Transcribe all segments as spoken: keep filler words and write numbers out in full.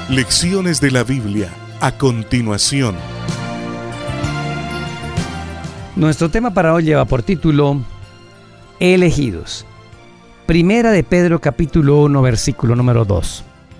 Lecciones de la Biblia a continuación. Nuestro tema para hoy lleva por título Elegidos. Primera de Pedro capítulo uno versículo número dos.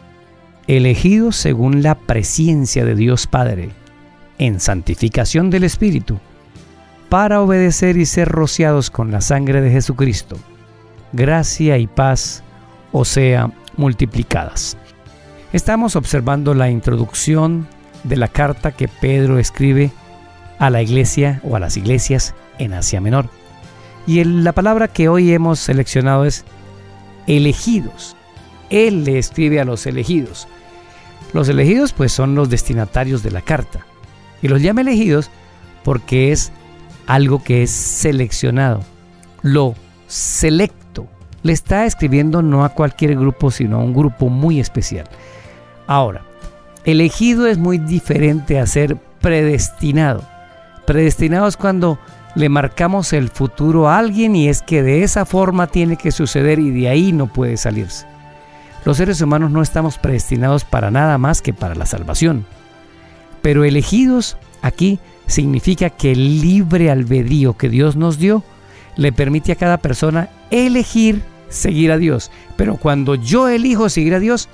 Elegidos según la presciencia de Dios Padre, en santificación del Espíritu, para obedecer y ser rociados con la sangre de Jesucristo. Gracia y paz os sea multiplicadas. Estamos observando la introducción de la carta que Pedro escribe a la iglesia o a las iglesias en Asia Menor. Y el, la palabra que hoy hemos seleccionado es elegidos. Él le escribe a los elegidos. Los elegidos pues son los destinatarios de la carta. Y los llama elegidos porque es algo que es seleccionado, lo selecto. Le está escribiendo no a cualquier grupo, sino a un grupo muy especial. Ahora, elegido es muy diferente a ser predestinado. Predestinado es cuando le marcamos el futuro a alguien y es que de esa forma tiene que suceder y de ahí no puede salirse. Los seres humanos no estamos predestinados para nada más que para la salvación. Pero elegidos aquí significa que el libre albedrío que Dios nos dio le permite a cada persona elegir seguir a Dios. Pero cuando yo elijo seguir a Dios,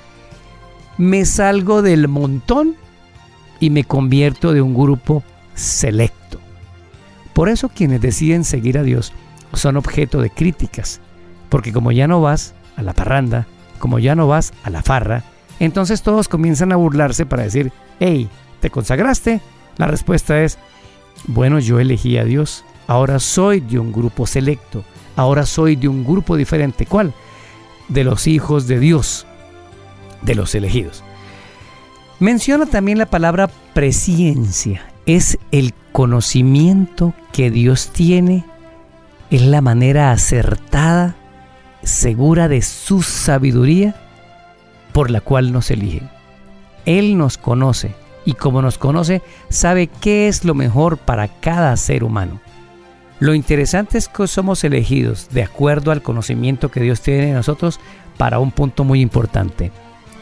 me salgo del montón y me convierto de un grupo selecto. Por eso quienes deciden seguir a Dios son objeto de críticas, porque como ya no vas a la parranda, como ya no vas a la farra, entonces todos comienzan a burlarse para decir, hey, ¿te consagraste? La respuesta es, bueno, yo elegí a Dios, ahora soy de un grupo selecto, ahora soy de un grupo diferente. ¿Cuál? De los hijos de Dios, de los elegidos. Menciona también la palabra presciencia. Es el conocimiento que Dios tiene, es la manera acertada, segura de su sabiduría, por la cual nos elige. Él nos conoce y como nos conoce, sabe qué es lo mejor para cada ser humano. Lo interesante es que somos elegidos de acuerdo al conocimiento que Dios tiene de nosotros para un punto muy importante: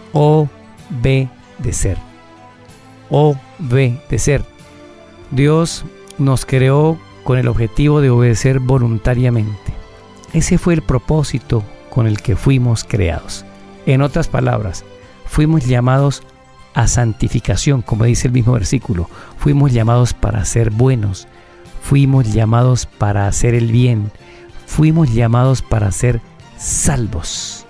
obedecer. Obedecer. Dios nos creó con el objetivo de obedecer voluntariamente. Ese fue el propósito con el que fuimos creados. En otras palabras, fuimos llamados a santificación, como dice el mismo versículo. Fuimos llamados para ser buenos. Fuimos llamados para hacer el bien. Fuimos llamados para ser salvos.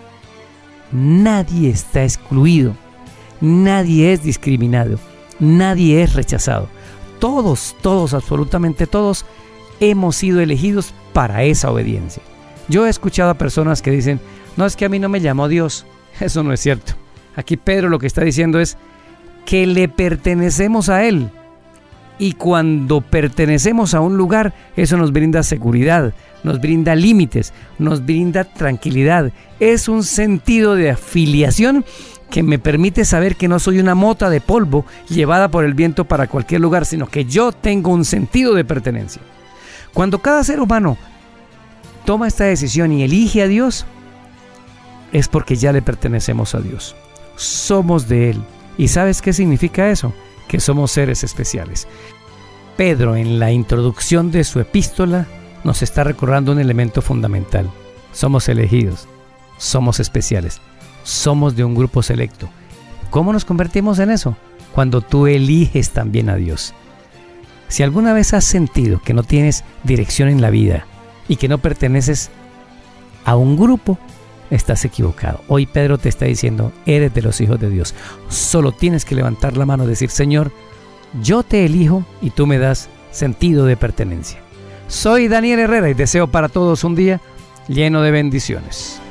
Nadie está excluido. Nadie es discriminado. Nadie es rechazado. Todos, todos, absolutamente todos, hemos sido elegidos para esa obediencia. Yo he escuchado a personas que dicen, no, es que a mí no me llamó Dios. Eso no es cierto. Aquí Pedro lo que está diciendo es que le pertenecemos a Él. Y cuando pertenecemos a un lugar, eso nos brinda seguridad, nos brinda límites, nos brinda tranquilidad. Es un sentido de afiliación que me permite saber que no soy una mota de polvo llevada por el viento para cualquier lugar, sino que yo tengo un sentido de pertenencia. Cuando cada ser humano toma esta decisión y elige a Dios, es porque ya le pertenecemos a Dios. Somos de Él. ¿Y sabes qué significa eso? Que somos seres especiales. Pedro, en la introducción de su epístola, nos está recordando un elemento fundamental. Somos elegidos, somos especiales, somos de un grupo selecto. ¿Cómo nos convertimos en eso? Cuando tú eliges también a Dios. Si alguna vez has sentido que no tienes dirección en la vida y que no perteneces a un grupo, estás equivocado. Hoy Pedro te está diciendo, eres de los hijos de Dios. Solo tienes que levantar la mano y decir, Señor, yo te elijo y tú me das sentido de pertenencia. Soy Daniel Herrera y deseo para todos un día lleno de bendiciones.